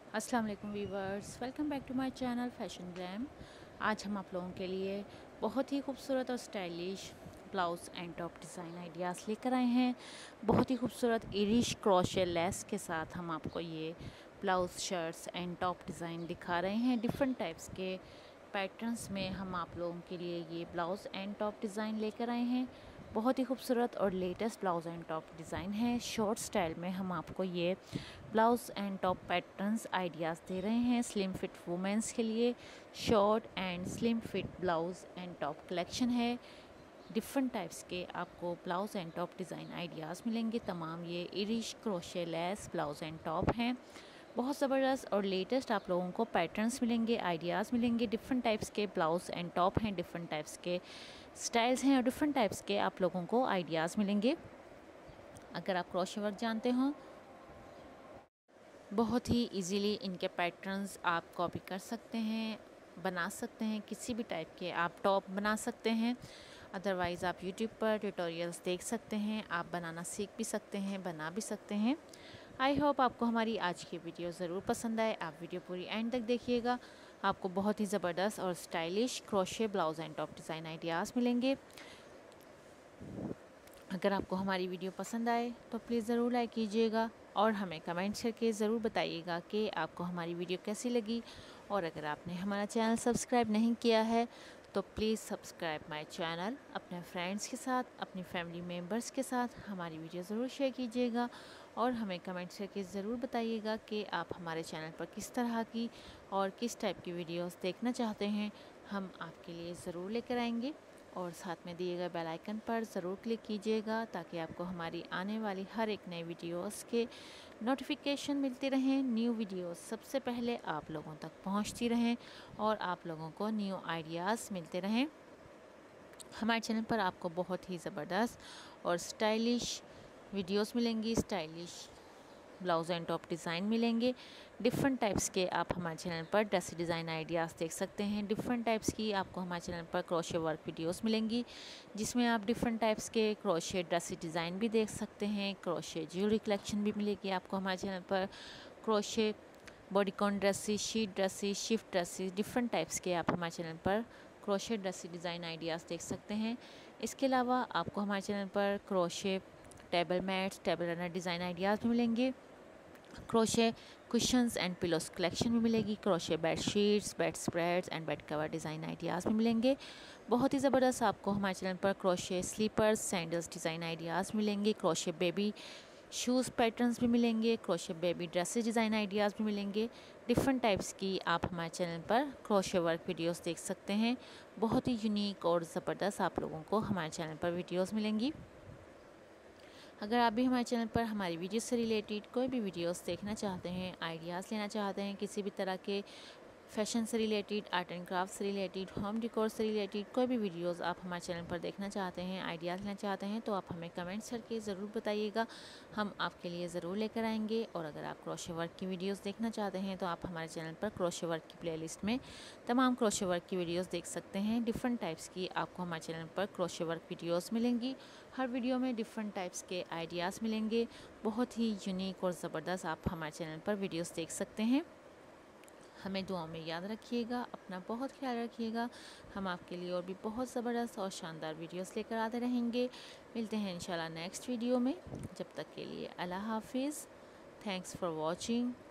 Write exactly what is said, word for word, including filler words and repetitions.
अस्सलाम वालेकुम viewers, welcome back to my channel Fashion Glam. आज हम आप लोगों के लिए बहुत ही खूबसूरत और stylish blouse and top design ideas लेकर आए हैं। बहुत ही खूबसूरत इरिश क्रोशे लेस के साथ हम आपको ये blouse, shirts and top design दिखा रहे हैं। डिफरेंट टाइप्स के पैटर्न्स में हम आप लोगों के लिए ये ब्लाउज़ एंड टॉप डिज़ाइन लेकर आए हैं। बहुत ही खूबसूरत और latest blouse and top design है। शॉर्ट स्टाइल में हम आपको ये blouse and top patterns ideas दे रहे हैं स्लिम फिट वुमेंस के लिए। Short and slim fit blouse and top collection है। डिफरेंट टाइप्स के आपको blouse and top design ideas मिलेंगे। तमाम ये Irish crochet lace blouse and top हैं। बहुत ज़बरदस्त और लेटेस्ट आप लोगों को पैटर्न्स मिलेंगे, आइडियाज़ मिलेंगे। डिफरेंट टाइप्स के ब्लाउज़ एंड टॉप हैं, डिफरेंट टाइप्स के स्टाइल्स हैं और डिफरेंट टाइप्स के आप लोगों को आइडियाज़ मिलेंगे। अगर आप क्रोशे वर्क जानते हो, बहुत ही इजीली इनके पैटर्न्स आप कॉपी कर सकते हैं, बना सकते हैं। किसी भी टाइप के आप टॉप बना सकते हैं। अदरवाइज़ आप यूट्यूब पर ट्यूटोरियल्स देख सकते हैं, आप बनाना सीख भी सकते हैं, बना भी सकते हैं। आई होप आपको हमारी आज की वीडियो ज़रूर पसंद आए। आप वीडियो पूरी एंड तक देखिएगा, आपको बहुत ही ज़बरदस्त और stylish crochet blouse and top design ideas मिलेंगे। अगर आपको हमारी वीडियो पसंद आए तो प्लीज़ ज़रूर लाइक कीजिएगा और हमें कमेंट्स करके ज़रूर बताइएगा कि आपको हमारी वीडियो कैसी लगी। और अगर आपने हमारा चैनल सब्सक्राइब नहीं किया है तो प्लीज़ सब्सक्राइब माय चैनल। अपने फ्रेंड्स के साथ, अपनी फैमिली मेम्बर्स के साथ हमारी वीडियो ज़रूर शेयर कीजिएगा और हमें कमेंट्स करके ज़रूर बताइएगा कि आप हमारे चैनल पर किस तरह की और किस टाइप की वीडियोस देखना चाहते हैं। हम आपके लिए ज़रूर लेकर आएंगे। और साथ में दिए गए बेल आइकन पर ज़रूर क्लिक कीजिएगा ताकि आपको हमारी आने वाली हर एक नई वीडियोस के नोटिफिकेशन मिलते रहें। न्यू वीडियोस सबसे पहले आप लोगों तक पहुंचती रहें और आप लोगों को न्यू आइडियाज़ मिलते रहें। हमारे चैनल पर आपको बहुत ही ज़बरदस्त और स्टाइलिश वीडियोस मिलेंगी, stylish blouse and top design मिलेंगे। डिफरेंट टाइप्स के आप हमारे चैनल पर ड्रेस डिज़ाइन आइडियाज़ देख सकते हैं। डिफरेंट टाइप्स की आपको हमारे चैनल पर क्रोशे वर्क वीडियोस मिलेंगी जिसमें आप डिफरेंट टाइप्स के क्रोशे ड्रेस डिज़ाइन भी देख सकते हैं। क्रोशे ज्वेलरी कलेक्शन भी मिलेगी आपको हमारे चैनल पर। Crochet bodycon dresses, sheath dresses, shift dresses, different types के आप हमारे चैनल पर क्रोशे ड्रेस डिज़ाइन आइडियाज़ देख सकते हैं। इसके अलावा आपको हमारे चैनल पर crochet table mats, table runner design ideas भी मिलेंगे। Crochet cushions and pillows collection भी मिलेगी। Crochet bed sheets, bed spreads and bed cover design ideas भी मिलेंगे। बहुत ही ज़बरदस्त आपको हमारे चैनल पर crochet slippers, sandals design ideas मिलेंगे। क्रोशे बेबी शूज़ पैटर्न्स भी मिलेंगे। Crochet baby dresses design ideas भी मिलेंगे। डिफरेंट टाइप्स की आप हमारे चैनल पर क्रोशे वर्क वीडियोस देख सकते हैं। बहुत ही यूनिक और ज़बरदस्त आप लोगों को हमारे चैनल पर वीडियोस मिलेंगी। अगर आप भी हमारे चैनल पर हमारी वीडियो से रिलेटेड कोई भी वीडियोस देखना चाहते हैं, आइडियाज़ लेना चाहते हैं, किसी भी तरह के फैशन से रिलेटेड, आर्ट एंड क्राफ्ट से रिलेटेड, होम डेकोर से रिलेटेड कोई भी वीडियोस आप हमारे चैनल पर देखना चाहते हैं, आइडियाज़ लेना चाहते हैं तो आप हमें कमेंट्स करके ज़रूर बताइएगा, हम आपके लिए ज़रूर लेकर आएंगे। और अगर आप क्रोशे वर्क की वीडियोस देखना चाहते हैं तो आप हमारे चैनल पर क्रोशे वर्क की प्लेलिस्ट में तमाम क्रोशे वर्क की वीडियोस देख सकते हैं। डिफरेंट टाइप्स की आपको हमारे चैनल पर क्रोशे वर्क वीडियोस मिलेंगी। हर वीडियो में डिफरेंट टाइप्स के आइडियाज़ मिलेंगे। बहुत ही यूनिक और ज़बरदस्त आप हमारे चैनल पर वीडियोस देख सकते हैं। हमें दुआओं में याद रखिएगा, अपना बहुत ख्याल रखिएगा। हम आपके लिए और भी बहुत ज़बरदस्त और शानदार वीडियोस लेकर आते रहेंगे। मिलते हैं इंशाल्लाह नेक्स्ट वीडियो में। जब तक के लिए अल्लाह हाफिज़। Thanks for watching.